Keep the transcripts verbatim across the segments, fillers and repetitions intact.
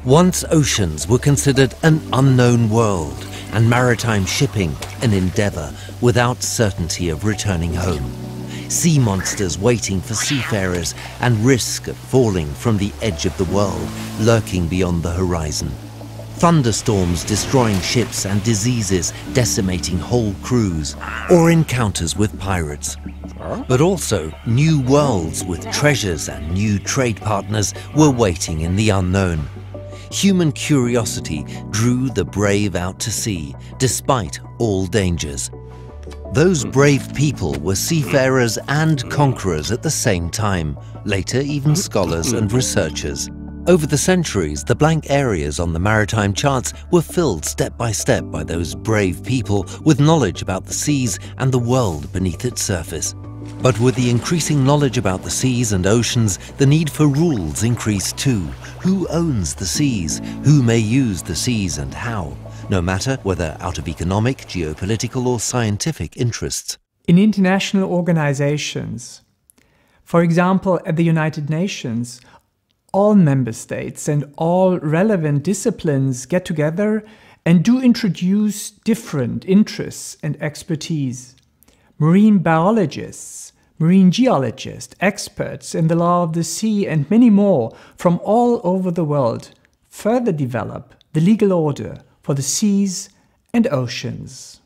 Once oceans were considered an unknown world and maritime shipping an endeavour without certainty of returning home. Sea monsters waiting for seafarers and risk of falling from the edge of the world lurking beyond the horizon. Thunderstorms destroying ships and diseases decimating whole crews, or encounters with pirates. But also new worlds with treasures and new trade partners were waiting in the unknown. Human curiosity drew the brave out to sea, despite all dangers. Those brave people were seafarers and conquerors at the same time, later even scholars and researchers. Over the centuries, the blank areas on the maritime charts were filled step by step by those brave people with knowledge about the seas and the world beneath its surface. But with the increasing knowledge about the seas and oceans, the need for rules increased too. Who owns the seas? Who may use the seas and how? No matter whether out of economic, geopolitical or scientific interests. In international organizations, for example at the United Nations, all member states and all relevant disciplines get together and do introduce different interests and expertise. Marine biologists, marine geologists, experts in the law of the sea and many more from all over the world further develop the legal order for the seas and oceans.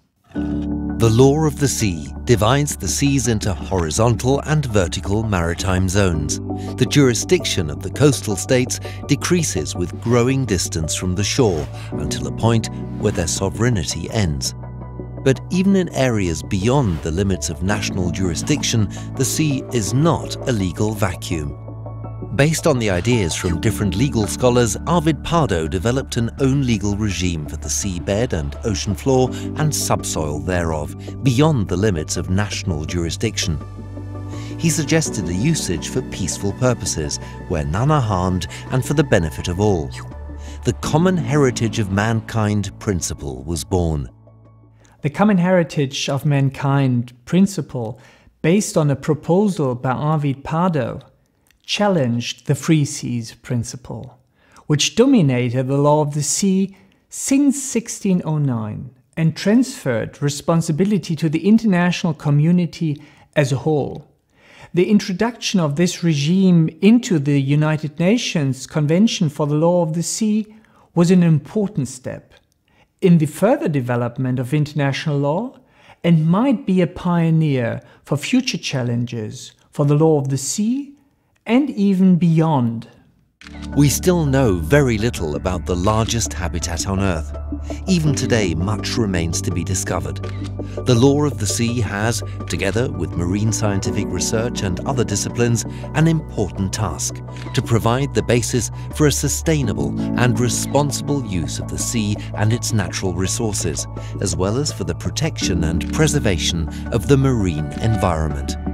The law of the sea divides the seas into horizontal and vertical maritime zones. The jurisdiction of the coastal states decreases with growing distance from the shore until a point where their sovereignty ends. But even in areas beyond the limits of national jurisdiction, the sea is not a legal vacuum. Based on the ideas from different legal scholars, Arvid Pardo developed an own legal regime for the seabed and ocean floor and subsoil thereof, beyond the limits of national jurisdiction. He suggested a usage for peaceful purposes, where none are harmed and for the benefit of all. The Common Heritage of Mankind principle was born. The Common Heritage of Mankind principle, based on a proposal by Arvid Pardo, challenged the Free Seas principle, which dominated the law of the sea since sixteen oh nine and transferred responsibility to the international community as a whole. The introduction of this regime into the United Nations Convention for the Law of the Sea was an important step in the further development of international law and might be a pioneer for future challenges for the law of the sea and even beyond. We still know very little about the largest habitat on Earth. Even today, much remains to be discovered. The law of the sea has, together with marine scientific research and other disciplines, an important task: to provide the basis for a sustainable and responsible use of the sea and its natural resources, as well as for the protection and preservation of the marine environment.